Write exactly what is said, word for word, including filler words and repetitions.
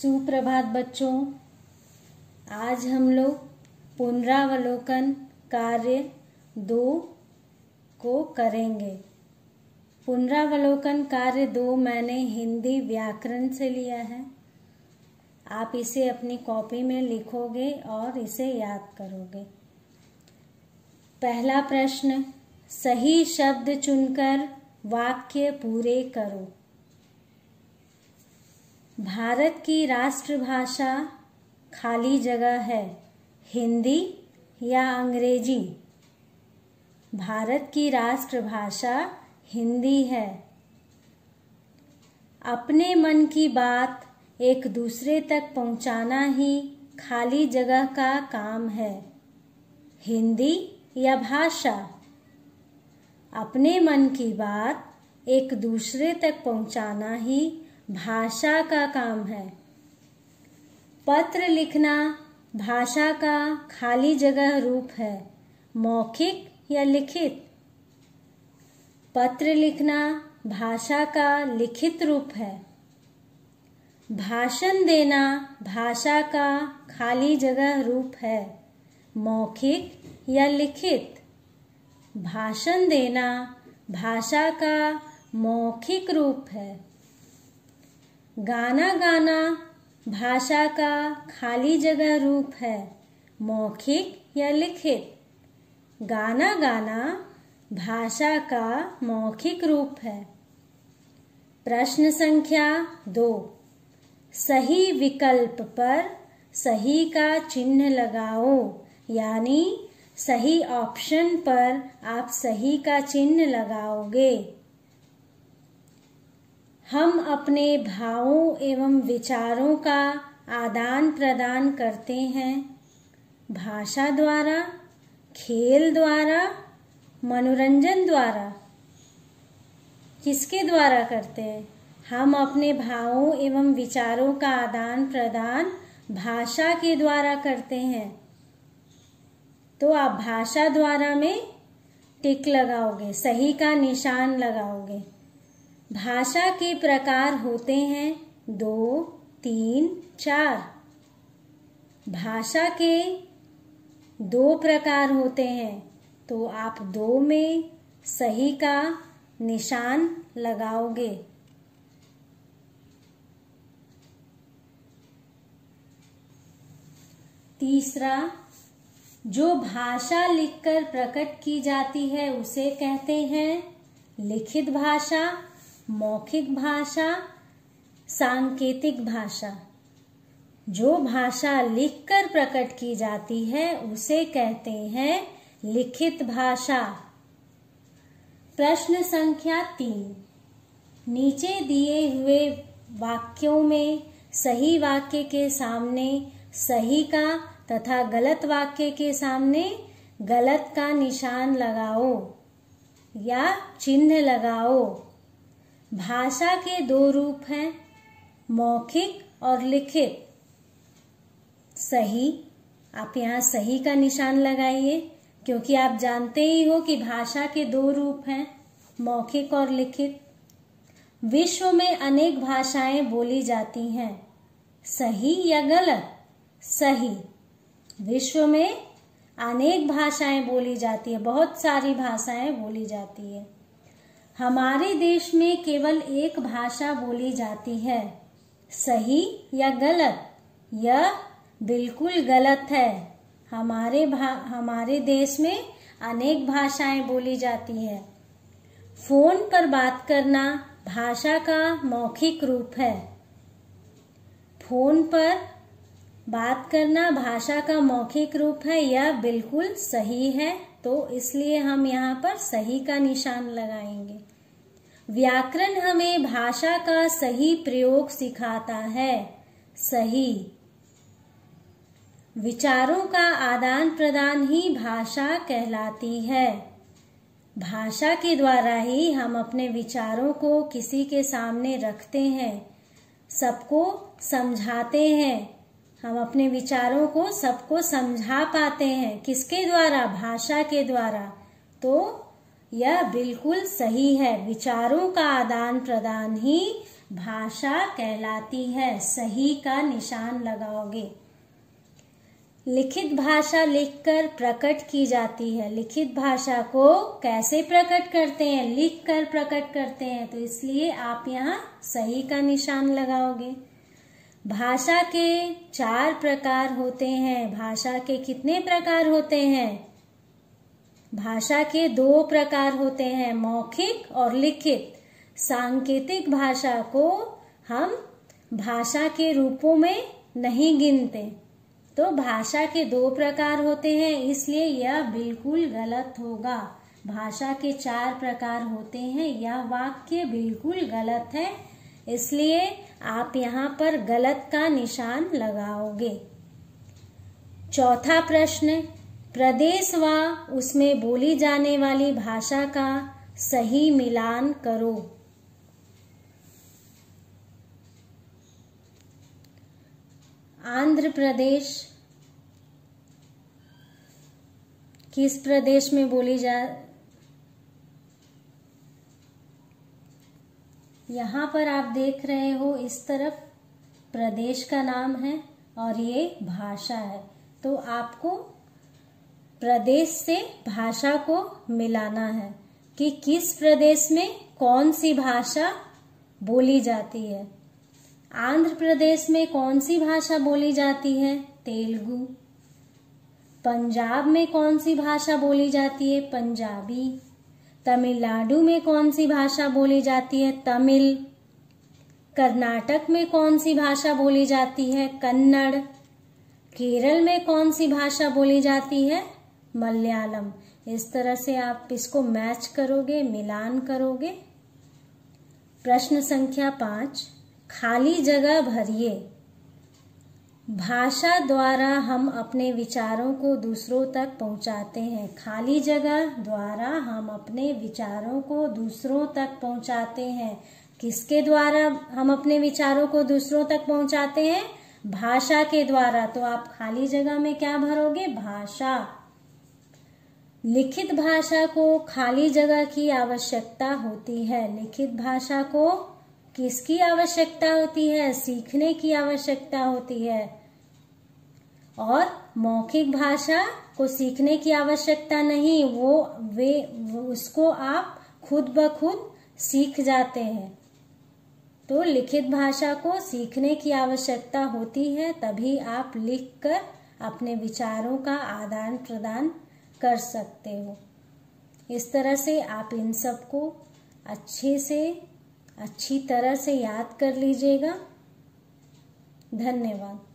सुप्रभात बच्चों। आज हम लोग पुनरावलोकन कार्य दो को करेंगे। पुनरावलोकन कार्य दो मैंने हिंदी व्याकरण से लिया है। आप इसे अपनी कॉपी में लिखोगे और इसे याद करोगे। पहला प्रश्न, सही शब्द चुनकर वाक्य पूरे करो। भारत की राष्ट्रभाषा खाली जगह है, हिंदी या अंग्रेजी? भारत की राष्ट्रभाषा हिंदी है। अपने मन की बात एक दूसरे तक पहुंचाना ही खाली जगह का काम है, हिंदी या भाषा? अपने मन की बात एक दूसरे तक पहुंचाना ही भाषा का काम है। पत्र लिखना भाषा का खाली जगह रूप है, मौखिक या लिखित? पत्र लिखना भाषा का लिखित रूप है। भाषण देना भाषा का खाली जगह रूप है, मौखिक या लिखित? भाषण देना भाषा का मौखिक रूप है। गाना गाना भाषा का खाली जगह रूप है, मौखिक या लिखित? गाना गाना भाषा का मौखिक रूप है। प्रश्न संख्या दो, सही विकल्प पर सही का चिन्ह लगाओ, यानी सही ऑप्शन पर आप सही का चिन्ह लगाओगे। हम अपने भावों एवं विचारों का आदान प्रदान करते हैं भाषा द्वारा, खेल द्वारा, मनोरंजन द्वारा। किसके द्वारा करते हैं? हम अपने भावों एवं विचारों का आदान प्रदान भाषा के द्वारा करते हैं। तो आप भाषा द्वारा में टिक लगाओगे, सही का निशान लगाओगे। भाषा के प्रकार होते हैं दो, तीन, चार। भाषा के दो प्रकार होते हैं, तो आप दो में सही का निशान लगाओगे। तीसरा, जो भाषा लिखकर प्रकट की जाती है उसे कहते हैं लिखित भाषा, मौखिक भाषा, सांकेतिक भाषा। जो भाषा लिखकर प्रकट की जाती है उसे कहते हैं लिखित भाषा। प्रश्न संख्या तीन, नीचे दिए हुए वाक्यों में सही वाक्य के सामने सही का तथा गलत वाक्य के सामने गलत का निशान लगाओ या चिन्ह लगाओ। भाषा के दो रूप हैं, मौखिक और लिखित। सही, आप यहाँ सही का निशान लगाइए, क्योंकि आप जानते ही हो कि भाषा के दो रूप हैं, मौखिक और लिखित। विश्व में अनेक भाषाएं बोली जाती हैं, सही या गलत? सही। विश्व में अनेक भाषाएं बोली जाती है, बहुत सारी भाषाएं बोली जाती है। हमारे देश में केवल एक भाषा बोली जाती है, सही या गलत? यह बिल्कुल गलत है। हमारे भा हमारे देश में अनेक भाषाएं बोली जाती है। फोन पर बात करना भाषा का मौखिक रूप है। फोन पर बात करना भाषा का मौखिक रूप है, यह बिल्कुल सही है, तो इसलिए हम यहाँ पर सही का निशान लगाएंगे। व्याकरण हमें भाषा का सही प्रयोग सिखाता है, सही। विचारों का आदान प्रदान ही भाषा कहलाती है। भाषा के द्वारा ही हम अपने विचारों को किसी के सामने रखते हैं, सबको समझाते हैं। हम अपने विचारों को सबको समझा पाते हैं, किसके द्वारा? भाषा के द्वारा। तो यह बिल्कुल सही है। विचारों का आदान प्रदान ही भाषा कहलाती है। सही का निशान लगाओगे। लिखित भाषा लिखकर प्रकट की जाती है। लिखित भाषा को कैसे प्रकट करते हैं? लिखकर प्रकट करते हैं, तो इसलिए आप यहाँ सही का निशान लगाओगे। भाषा के चार प्रकार होते हैं। भाषा के कितने प्रकार होते हैं? भाषा के दो प्रकार होते हैं, मौखिक और लिखित। सांकेतिक भाषा को हम भाषा के रूपों में नहीं गिनते। तो भाषा के दो प्रकार होते हैं, इसलिए यह बिल्कुल गलत होगा। भाषा के चार प्रकार होते हैं, यह वाक्य बिल्कुल गलत है, इसलिए आप यहाँ पर गलत का निशान लगाओगे। चौथा प्रश्न, प्रदेश व उसमें बोली जाने वाली भाषा का सही मिलान करो। आंध्र प्रदेश किस प्रदेश में बोली जा यहाँ पर आप देख रहे हो, इस तरफ प्रदेश का नाम है और ये भाषा है, तो आपको प्रदेश से भाषा को मिलाना है कि किस प्रदेश में कौन सी भाषा बोली जाती है। आंध्र प्रदेश में कौन सी भाषा बोली जाती है? तेलुगु। पंजाब में कौन सी भाषा बोली जाती है? पंजाबी। तमिलनाडु में कौन सी भाषा बोली जाती है? तमिल। कर्नाटक में कौन सी भाषा बोली जाती है? कन्नड़। केरल में कौन सी भाषा बोली जाती है? मलयालम। इस तरह से आप इसको मैच करोगे, मिलान करोगे। प्रश्न संख्या पांच, खाली जगह भरिए। भाषा द्वारा हम अपने विचारों को दूसरों तक पहुंचाते हैं। खाली जगह द्वारा हम अपने विचारों को दूसरों तक पहुंचाते हैं। किसके द्वारा हम अपने विचारों को दूसरों तक पहुंचाते हैं? भाषा के द्वारा। तो आप खाली जगह में क्या भरोगे? भाषा। लिखित भाषा को खाली जगह की आवश्यकता होती है। लिखित भाषा को किसकी आवश्यकता होती है? सीखने की आवश्यकता होती है। और मौखिक भाषा को सीखने की आवश्यकता नहीं, वो वे वो उसको आप खुद ब खुद सीख जाते हैं। तो लिखित भाषा को सीखने की आवश्यकता होती है, तभी आप लिखकर अपने विचारों का आदान प्रदान कर सकते हो। इस तरह से आप इन सबको अच्छे से अच्छी तरह से याद कर लीजिएगा। धन्यवाद।